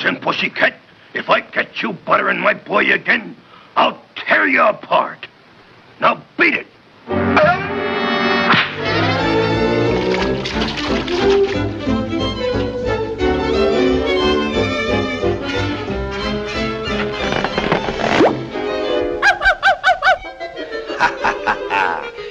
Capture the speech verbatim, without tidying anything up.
Listen, pussycat, if I catch you buttering my boy again, I'll tear you apart.